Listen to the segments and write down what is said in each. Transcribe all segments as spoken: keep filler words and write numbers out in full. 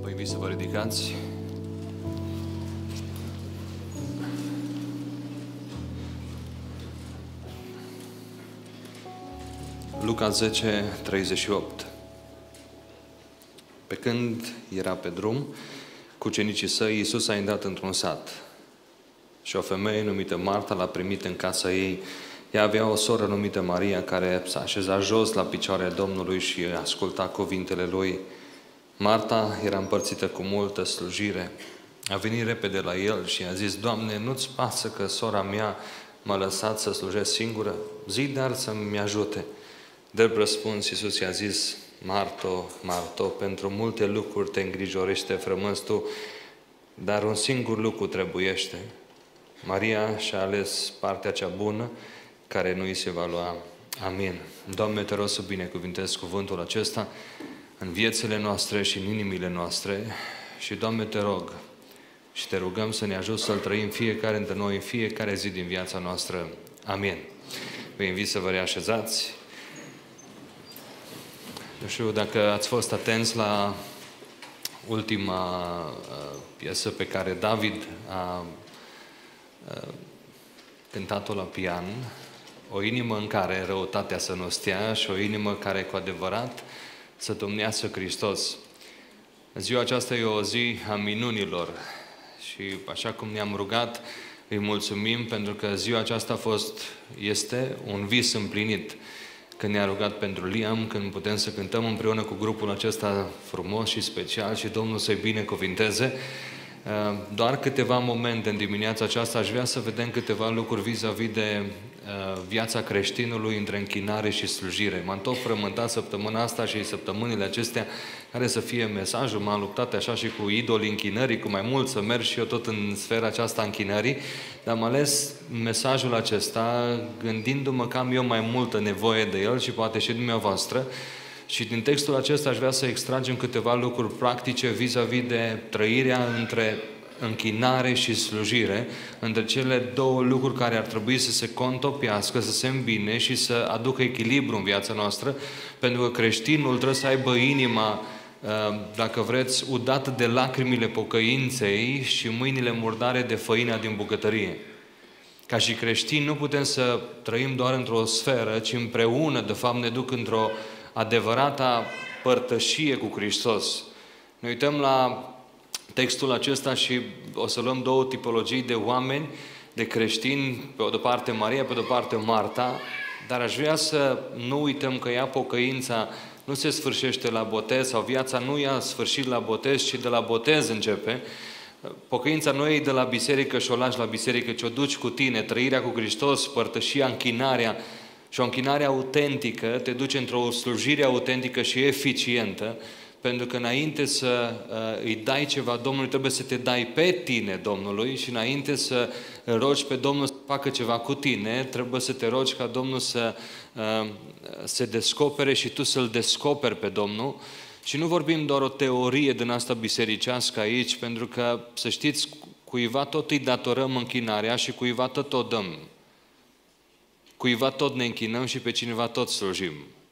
Vă invit să vă ridicați. Luca zece, treizeci și opt. Pe când era pe drum cu ucenicii săi, Iisus a intrat într-un sat și o femeie numită Marta l-a primit în casa ei. Ea avea o soră numită Maria, care s-a așezat jos la picioarele Domnului și asculta cuvintele Lui. Marta era împărțită cu multă slujire. A venit repede la El și a zis: Doamne, nu-ți pasă că sora mea m-a lăsat să slujesc singură? Zi dar să-mi ajute. Drept răspuns, Iisus i-a zis: Marto, Marto, pentru multe lucruri te îngrijorește, frămânzi tu, dar un singur lucru trebuiește. Maria și-a ales partea cea bună, care nu îi se va lua. Amin. Doamne, te rog să binecuvintezi cuvântul acesta în viețile noastre și în inimile noastre și, Doamne, te rog și te rugăm să ne ajuți să-L trăim fiecare dintre noi în fiecare zi din viața noastră. Amin. Vă invit să vă reașezați. Nu știu dacă ați fost atenți la ultima uh, piesă pe care David a uh, cântat-o la pian, o inimă în care răutatea să nu stea și o inimă care cu adevărat să domnească Hristos. Ziua aceasta e o zi a minunilor și așa cum ne-am rugat, îi mulțumim pentru că ziua aceasta a fost, este un vis împlinit. Când ne-a rugat pentru Liam, când putem să cântăm împreună cu grupul acesta frumos și special și Domnul să-i binecuvinteze. Doar câteva momente în dimineața aceasta aș vrea să vedem câteva lucruri vis-a-vis de viața creștinului între închinare și slujire. M-am tot frământat săptămâna asta și săptămânile acestea care să fie mesajul. M-am luptat așa și cu idolii închinării, cu mai mult să merg și eu tot în sfera aceasta închinării, dar am ales mesajul acesta gândindu-mă că am eu mai multă nevoie de el și poate și dumneavoastră. Și din textul acesta aș vrea să extragem câteva lucruri practice vis-a-vis de trăirea între închinare și slujire, între cele două lucruri care ar trebui să se contopească, să se îmbine și să aducă echilibru în viața noastră, pentru că creștinul trebuie să aibă inima, dacă vreți, udată de lacrimile pocăinței și mâinile murdare de făina din bucătărie. Ca și creștini nu putem să trăim doar într-o sferă, ci împreună, de fapt, ne duc într-o adevărată părtășie cu Hristos. Ne uităm la textul acesta și o să luăm două tipologii de oameni, de creștini, pe o de parte Maria, pe o de parte Marta, dar aș vrea să nu uităm că ea, pocăința, nu se sfârșește la botez, sau viața nu ia sfârșit la botez, ci de la botez începe. Pocăința nu e de la biserică și o lași la biserică, ci o duci cu tine. Trăirea cu Hristos, părtășia, închinarea și o închinare autentică te duce într-o slujire autentică și eficientă, pentru că înainte să uh, îi dai ceva Domnului, trebuie să te dai pe tine Domnului și înainte să rogi pe Domnul să facă ceva cu tine, trebuie să te rogi ca Domnul să uh, se descopere și tu să-L descoperi pe Domnul. Și nu vorbim doar o teorie din asta bisericească aici, pentru că, să știți, cuiva tot îi datorăm închinarea și cuiva tot o dăm. Cuiva tot ne închinăm și pe cineva tot slujim.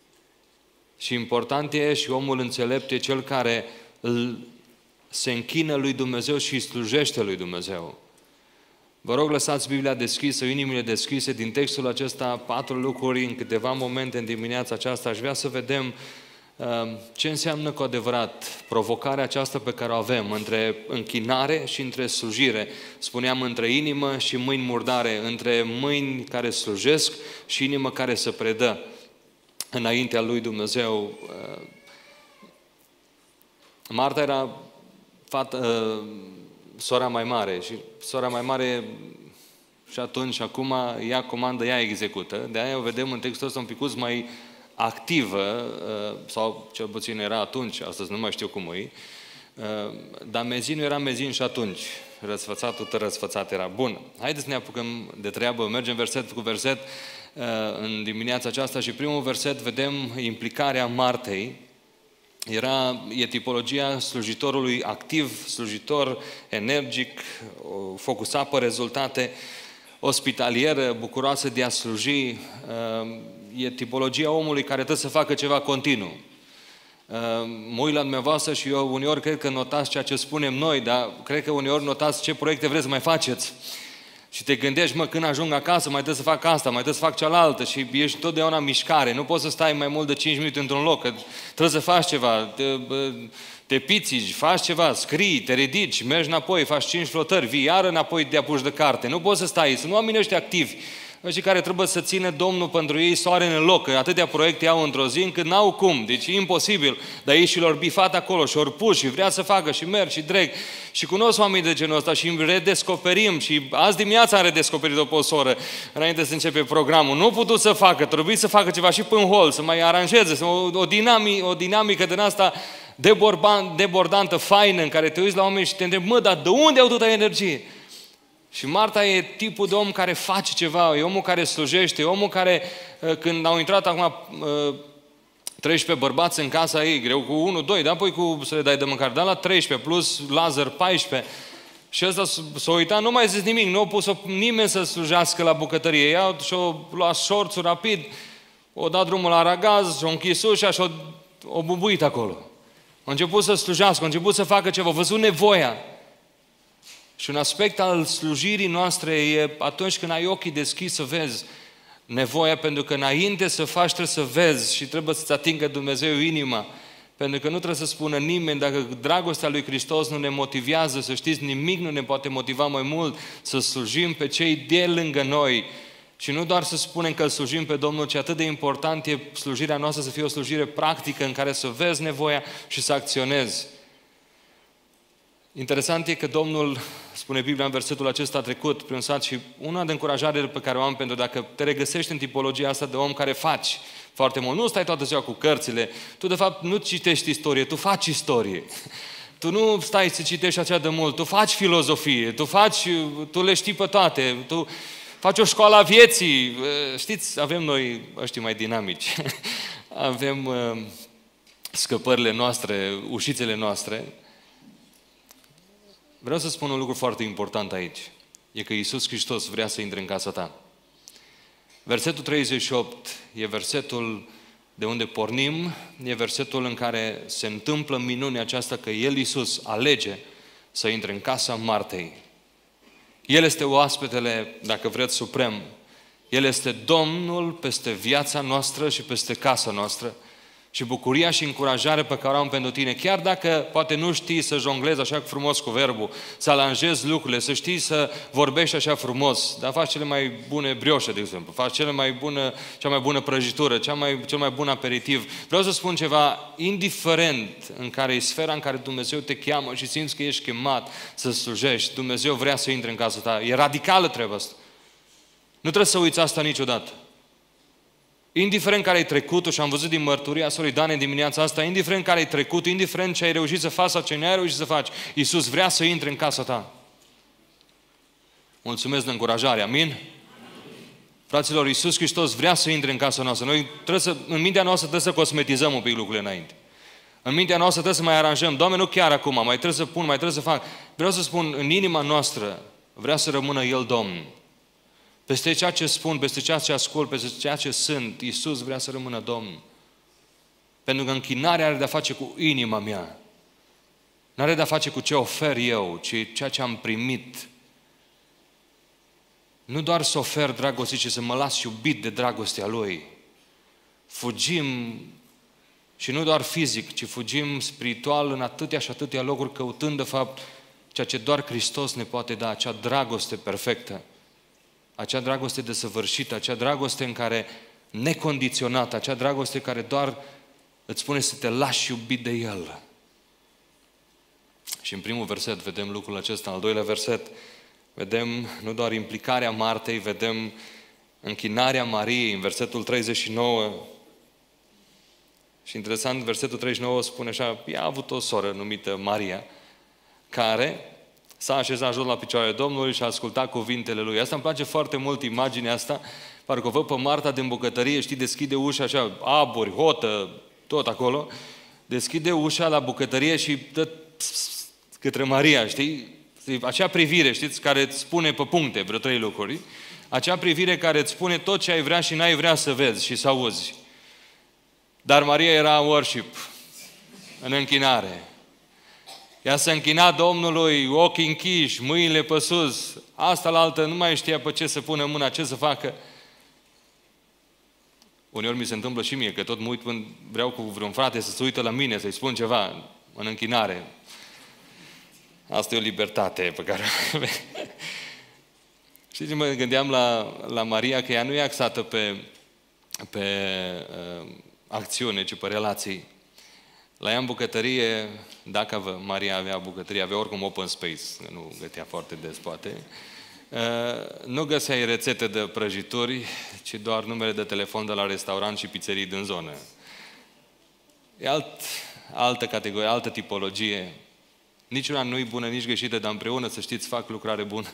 Și important e, și omul înțelept e cel care îl, se închină lui Dumnezeu și îi slujește lui Dumnezeu. Vă rog, lăsați Biblia deschisă, inimile deschise. Din textul acesta, patru lucruri în câteva momente în dimineața aceasta. Aș vrea să vedem uh, ce înseamnă cu adevărat provocarea aceasta pe care o avem între închinare și între slujire. Spuneam între inimă și mâini murdare, între mâini care slujesc și inimă care se predă înaintea lui Dumnezeu. Marta era fată, sora mai mare și sora mai mare și atunci și acum ea comandă, ea execută. De aia o vedem în textul ăsta un picuț mai activă, sau cel puțin era atunci, astăzi nu mai știu cum e, dar mezinul era mezin și atunci. Răsfățatul tot răsfățat era. Bun, haideți să ne apucăm de treabă, mergem verset cu verset în dimineața aceasta și primul verset vedem implicarea Martei. Era, e tipologia slujitorului activ, slujitor energic, focusat pe rezultate, ospitalieră, bucuroasă de a sluji. E tipologia omului care trebuie să facă ceva continuu. Mă uit la dumneavoastră și eu uneori cred că notați ceea ce spunem noi, dar cred că uneori notați ce proiecte vreți să mai faceți. Și te gândești, mă, când ajung acasă, mai trebuie să fac asta, mai trebuie să fac cealaltă și ești totdeauna în mișcare. Nu poți să stai mai mult de cinci minute într-un loc, că trebuie să faci ceva, te, te pițici, faci ceva, scrii, te ridici, mergi înapoi, faci cinci flotări, vii iară înapoi, te apuci de carte. Nu poți să stai, sunt oamenii ăștia activi, ăștia care trebuie să țină Domnul pentru ei soare în loc, că atâtea proiecte au într-o zi încât n-au cum, deci e imposibil. Dar ei și l-au bifat acolo și ori pus și vrea să facă și merg și dreg. Și cunosc oameni de genul ăsta și îmi redescoperim și azi dimineața am redescoperit-o pe o soră înainte să începe programul. Nu putut să facă, trebuie să facă ceva și până hol, să mai aranjeze, o, o, dinamic, o dinamică din asta debordantă, faină, în care te uiți la oameni și te întrebi, mă, dar de unde au atâta energie? Și Marta e tipul de om care face ceva, e omul care slujește, e omul care, când au intrat acum treisprezece bărbați în casa ei, greu cu unu, doi, dar apoi cu să le dai de mâncare, dar la treisprezece plus Lazar paisprezece, și ăsta s-a uitat, nu mai zis nimic, nu a pus nimeni să slujească la bucătărie, ea și-a luat șorțul rapid, o dat drumul la aragaz, și-a închis ușa și-a o bubuit acolo. A început să slujească, a început să facă ceva, a văzut nevoia. Și un aspect al slujirii noastre e atunci când ai ochii deschiși să vezi nevoia, pentru că înainte să faci trebuie să vezi și trebuie să-ți atingă Dumnezeu inima. Pentru că nu trebuie să spună nimeni, dacă dragostea lui Hristos nu ne motivează, să știți, nimic nu ne poate motiva mai mult să slujim pe cei de lângă noi. Și nu doar să spunem că îl slujim pe Domnul, ci atât de important e slujirea noastră să fie o slujire practică în care să vezi nevoia și să acționezi. Interesant e că Domnul, spune Biblia în versetul acesta trecut, prin sat, și una de încurajare pe care o am, pentru dacă te regăsești în tipologia asta de om care faci foarte mult, nu stai toată ziua cu cărțile, tu de fapt nu citești istorie, tu faci istorie. Tu nu stai să citești așa de mult, tu faci filozofie, tu faci, tu le știi pe toate, tu faci o școală a vieții. Știți, avem noi ăștia mai dinamici, avem uh, scăpările noastre, ușițele noastre. Vreau să spun un lucru foarte important aici. E că Iisus Hristos vrea să intre în casa ta. Versetul treizeci și opt e versetul de unde pornim, e versetul în care se întâmplă minunea aceasta că El, Iisus, alege să intre în casa Martei. El este oaspetele, dacă vreți, suprem. El este Domnul peste viața noastră și peste casa noastră. Și bucuria și încurajarea pe care o am pentru tine, chiar dacă poate nu știi să jonglezi așa frumos cu verbul, să aranjezi lucrurile, să știi să vorbești așa frumos, dar faci cele mai bune brioșe, de exemplu, faci cele mai bună, cea mai bună prăjitură, cea mai, cel mai bun aperitiv. Vreau să spun ceva, indiferent în care e sfera în care Dumnezeu te cheamă și simți că ești chemat să slujești, Dumnezeu vrea să intre în casa ta. E radicală treaba asta. Nu trebuie să uiți asta niciodată. Indiferent care ai trecut, și am văzut din mărturia sorei Dane dimineața asta, indiferent care ai trecut, indiferent ce ai reușit să faci sau ce n-ai reușit să faci, Iisus vrea să intre în casa ta. Mulțumesc de încurajare, amin? Amin. Fraților, Iisus Hristos vrea să intre în casa noastră. Noi trebuie să, în mintea noastră trebuie să cosmetizăm un pic lucrurile înainte. În mintea noastră trebuie să mai aranjăm. Doamne, nu chiar acum, mai trebuie să pun, mai trebuie să fac. Vreau să spun, în inima noastră vrea să rămână El Domn. Peste ceea ce spun, peste ceea ce ascult, peste ceea ce sunt, Iisus vrea să rămână Domn. Pentru că închinarea are de-a face cu inima mea. Nu are de-a face cu ce ofer eu, ci ceea ce am primit. Nu doar să ofer dragoste, ci să mă las iubit de dragostea Lui. Fugim, și nu doar fizic, ci fugim spiritual în atâtea și atâtea locuri, căutând de fapt ceea ce doar Hristos ne poate da, acea dragoste perfectă. Acea dragoste desăvârșită, acea dragoste în care, necondiționată, acea dragoste care doar îți spune să te lași iubit de El. Și în primul verset vedem lucrul acesta, în al doilea verset vedem nu doar implicarea Martei, vedem închinarea Mariei, în versetul treizeci și nouă. Și interesant, versetul treizeci și nouă spune așa, ea a avut o soră numită Maria, care s-a așezat jos la picioarele Domnului și a ascultat cuvintele Lui. Asta îmi place foarte mult, imaginea asta. Parcă o văd pe Marta din bucătărie, știi, deschide ușa așa, aburi, hotă, tot acolo. Deschide ușa la bucătărie și dă către Maria, știi? Acea privire, știți, care îți spune pe puncte vreo trei lucruri. Acea privire care îți spune tot ce ai vrea și n-ai vrea să vezi și să auzi. Dar Maria era în worship. în închinare. Ea se închina Domnului, ochii închiși, mâinile pe sus. Asta la altă nu mai știa pe ce să pună mâna, ce să facă. Uneori mi se întâmplă și mie, că tot mă uit când vreau cu vreun frate să se uită la mine, să-i spun ceva în închinare. Asta e o libertate pe care o Știți, mă gândeam la, la Maria, că ea nu e axată pe, pe uh, acțiune, ci pe relații. La ea în bucătărie, dacă Maria avea bucătărie, avea oricum open space, nu gătea foarte des, poate, uh, nu găseai rețete de prăjituri, ci doar numere de telefon de la restaurant și pizzerii din zonă. E alt, altă categorie, altă tipologie. Niciuna nu-i bună, nici greșită, dar împreună, să știți, fac lucrare bună.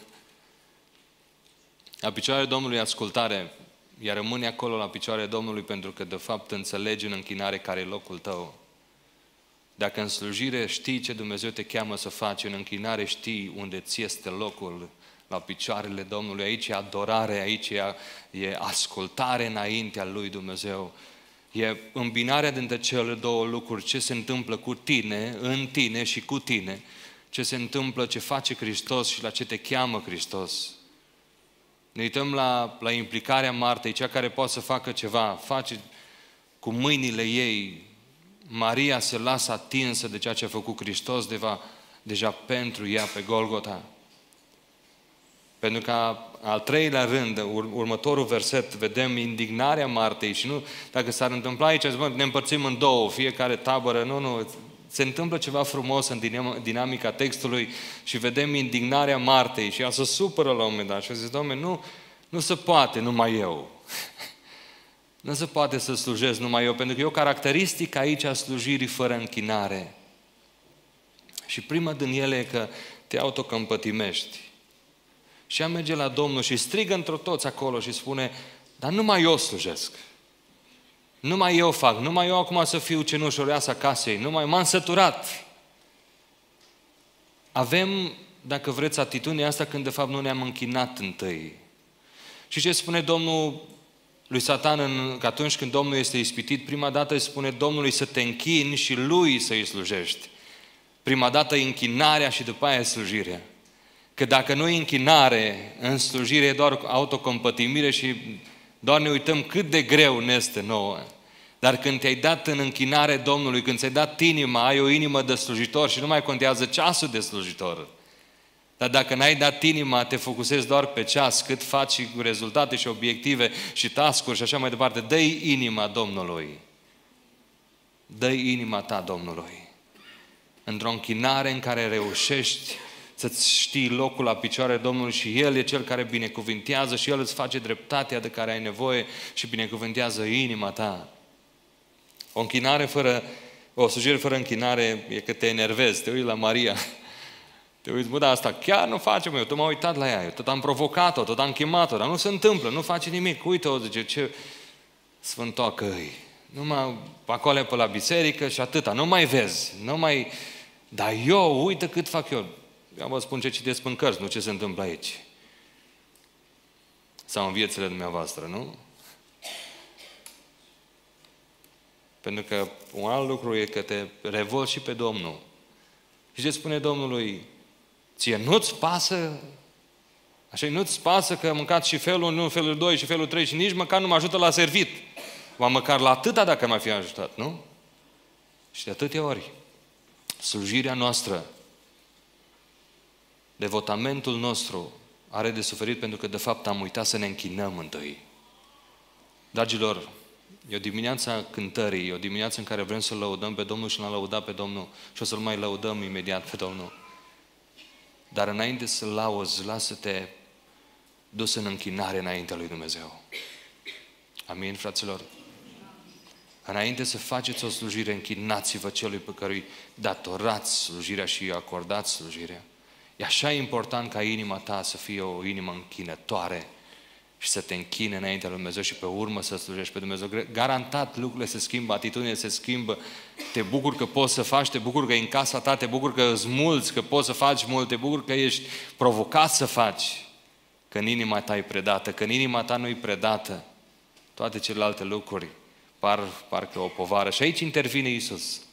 La picioarele Domnului ascultare, iar rămâne acolo la picioarele Domnului pentru că, de fapt, înțelegi în închinare care e locul tău. Dacă în slujire știi ce Dumnezeu te cheamă să faci, în închinare știi unde ți este locul, la picioarele Domnului. Aici e adorare, aici e, e ascultare înaintea lui Dumnezeu. E îmbinarea dintre cele două lucruri, ce se întâmplă cu tine, în tine și cu tine, ce se întâmplă, ce face Hristos și la ce te cheamă Hristos. Ne uităm la, la implicarea Martei, cea care poate să facă ceva, face cu mâinile ei. Maria se lasă atinsă de ceea ce a făcut Hristos deva, deja pentru ea pe Golgota. Pentru că al treilea rând, ur, următorul verset, vedem indignarea Martei și nu, dacă s-ar întâmpla aici, ne împărțim în două, fiecare tabără, nu, nu, se întâmplă ceva frumos în dinamica textului și vedem indignarea Martei și ea se supără la un moment dat și a zis, Doamne, nu, nu se poate numai eu. Nu se poate să slujesc numai eu, pentru că e o caracteristică aici a slujirii fără închinare. Și prima din ele e că te autocompătimești. Și ea merge la Domnul și strigă într-o toți acolo și spune, dar numai eu slujesc. Numai eu fac, numai eu acum să fiu cenușăreasa casei, numai m-am săturat. Avem, dacă vreți, atitudinea asta când de fapt nu ne-am închinat întâi. Și ce spune Domnul lui Satan, în, că atunci când Domnul este ispitit, prima dată îi spune Domnului să te închini și lui să-i slujești. Prima dată închinarea și după aia slujirea. Că dacă nu e închinare, în slujire e doar autocompătimire și doar ne uităm cât de greu ne este nouă. Dar când te-ai dat în închinare Domnului, când ți-ai dat inima, ai o inimă de slujitor și nu mai contează ceasul de slujitor. Dar dacă n-ai dat inima, te focusezi doar pe ceas, cât faci cu rezultate și obiective și task-uri și așa mai departe. Dă-i inima Domnului. Dă-i inima ta Domnului. Într-o închinare în care reușești să-ți știi locul la picioare Domnului și El e Cel care binecuvintează și El îți face dreptatea de care ai nevoie și binecuvintează inima ta. O închinare fără, o slujire fără închinare e că te enervezi, te uiți la Maria, te uiți, bă, dar asta chiar nu facem eu, tot m-am uitat la ea, eu tot am provocat-o, tot am chemat-o, dar nu se întâmplă, nu face nimic, uite-o, zice, ce sfântoacă îi, numai acolo pe la biserică și atâta, nu mai vezi, nu mai, dar eu, uite cât fac eu. Eu vă spun ce citesc în cărți, nu ce se întâmplă aici. Sau în viețile dumneavoastră, nu? Pentru că un alt lucru e că te revolți și pe Domnul. Și ce spune Domnului? Ție nu-ți pasă? Așa, nu-ți pasă că am mâncat și felul unu, felul doi și felul trei și nici măcar nu mă ajută la servit. Ba măcar la atâta dacă m-ar fi ajutat, nu? Și de atâtea ori, slujirea noastră, devotamentul nostru are de suferit pentru că de fapt am uitat să ne închinăm întâi. Dragilor, e o dimineață a cântării, e o dimineață în care vrem să lăudăm pe Domnul și l-am lăudat pe Domnul și o să-L mai lăudăm imediat pe Domnul. Dar înainte să lauzi, lasă-te dus în închinare înaintea lui Dumnezeu. Amin, fraților? Înainte să faceți o slujire, închinați-vă celui pe care îi datorați slujirea și îi acordați slujirea. E așa important ca inima ta să fie o inimă închinătoare și să te închine înaintea lui Dumnezeu și pe urmă să slujești pe Dumnezeu. Garantat lucrurile se schimbă, atitudinile se schimbă, te bucuri că poți să faci, te bucuri că e în casa ta, te bucuri că îți mulți, că poți să faci mult, te bucuri că ești provocat să faci, că în inima ta e predată, că în inima ta nu e predată. Toate celelalte lucruri par parcă o povară. Și aici intervine Iisus.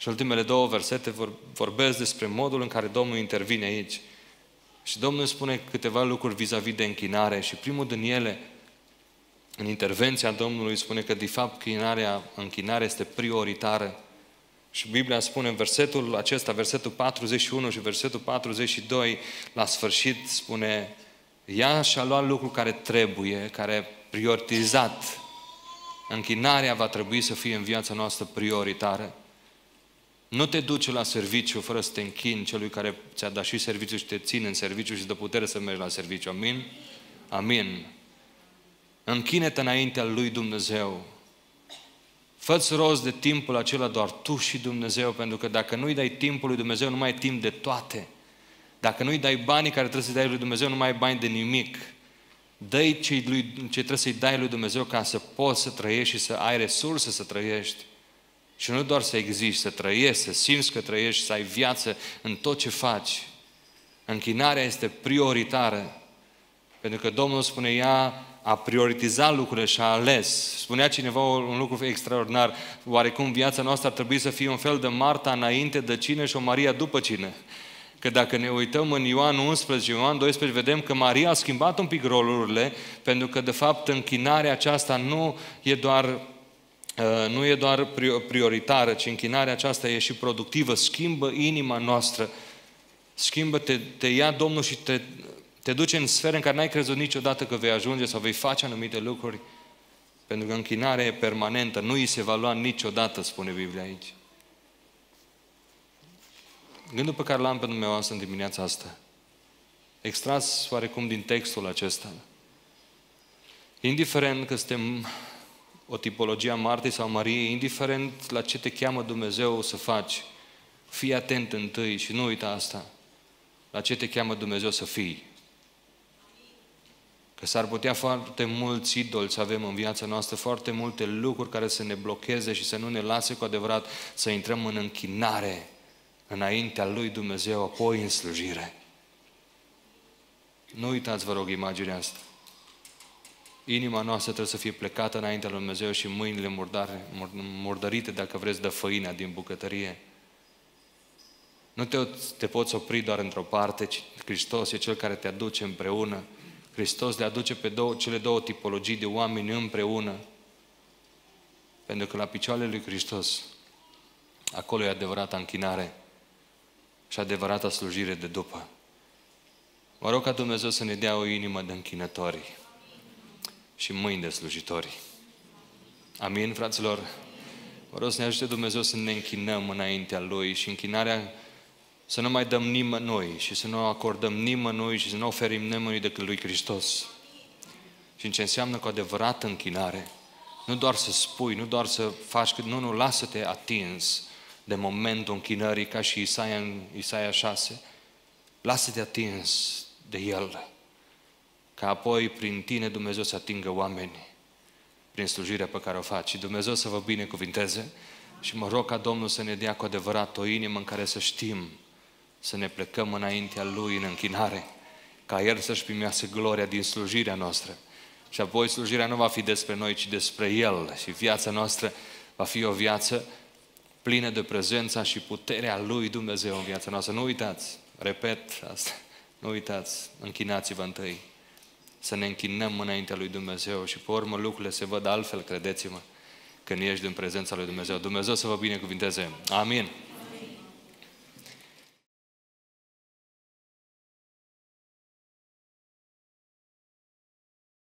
Și ultimele două versete vorbesc despre modul în care Domnul intervine aici. Și Domnul spune câteva lucruri vis-a-vis de închinare și primul din ele, în intervenția Domnului, spune că de fapt închinarea, închinarea este prioritară. Și Biblia spune în versetul acesta, versetul patruzeci și unu și versetul patruzeci și doi, la sfârșit spune: ea și-a luat lucrul care trebuie, care e prioritizat. Închinarea va trebui să fie în viața noastră prioritară. Nu te duce la serviciu fără să te închini celui care ți-a dat și serviciu și te ține în serviciu și dă putere să mergi la serviciu. Amin? Amin. Închine-te înaintea lui Dumnezeu. Fă-ți rost de timpul acela doar tu și Dumnezeu, pentru că dacă nu-i dai timpul lui Dumnezeu, nu mai ai timp de toate. Dacă nu-i dai banii care trebuie să-i dai lui Dumnezeu, nu mai ai bani de nimic. Dă-i ce, lui, ce trebuie să-i dai lui Dumnezeu ca să poți să trăiești și să ai resurse să trăiești. Și nu doar să existi, să trăiești, să simți că trăiești, să ai viață în tot ce faci. Închinarea este prioritară. Pentru că Domnul spune, ea a prioritizat lucrurile și a ales. Spunea cineva un lucru extraordinar. Oarecum viața noastră ar trebui să fie un fel de Marta înainte de cină și o Maria după cină. Că dacă ne uităm în Ioan unsprezece, Ioan doisprezece, vedem că Maria a schimbat un pic rolurile, pentru că de fapt închinarea aceasta nu e doar, nu e doar prioritară, ci închinarea aceasta e și productivă, schimbă inima noastră, schimbă, te, te ia Domnul și te, te duce în sfere în care n-ai crezut niciodată că vei ajunge sau vei face anumite lucruri, pentru că închinarea e permanentă, nu îi se va lua niciodată, spune Biblia aici. Gândul pe care l-am pe dumneavoastră în dimineața asta, extras oarecum din textul acesta, indiferent că suntem o tipologie a Martei sau Mariei, indiferent la ce te cheamă Dumnezeu să faci, fii atent întâi și nu uita asta, la ce te cheamă Dumnezeu să fii. Că s-ar putea foarte mulți idoli să avem în viața noastră, foarte multe lucruri care să ne blocheze și să nu ne lase cu adevărat să intrăm în închinare înaintea lui Dumnezeu, apoi în slujire. Nu uitați, vă rog, imaginea asta. Inima noastră trebuie să fie plecată înaintea lui Dumnezeu și mâinile murdare, murdărite, dacă vreți, de făina din bucătărie. Nu te, te poți opri doar într-o parte, ci Hristos e Cel care te aduce împreună. Hristos le aduce pe două, cele două tipologii de oameni împreună. Pentru că la picioarele lui Hristos, acolo e adevărata închinare și adevărata slujire de după. Mă rog ca Dumnezeu să ne dea o inimă de închinători și mâini de slujitori. Amin, fraților? Mă rog să ne ajute Dumnezeu să ne închinăm înaintea Lui și închinarea să nu mai dăm nimănui și să nu acordăm nimănui și să nu oferim nimănui decât lui Hristos. Și ce înseamnă cu adevărată închinare, nu doar să spui, nu doar să faci, nu, nu, lasă-te atins de momentul închinării, ca și Isaia în Isaia șase. Lasă-te atins de El, ca apoi prin tine Dumnezeu să atingă oameni prin slujirea pe care o faci. Și Dumnezeu să vă binecuvinteze și mă rog ca Domnul să ne dea cu adevărat o inimă în care să știm să ne plecăm înaintea Lui în închinare, ca El să-și primească gloria din slujirea noastră. Și apoi slujirea nu va fi despre noi, ci despre El. Și viața noastră va fi o viață plină de prezența și puterea Lui Dumnezeu în viața noastră. Nu uitați, repet asta, nu uitați, închinați-vă întâi. Să ne închinăm înaintea lui Dumnezeu și pe urmă lucrurile se văd altfel, credeți-mă, când ești în prezența lui Dumnezeu. Dumnezeu să vă binecuvinteze. Amin.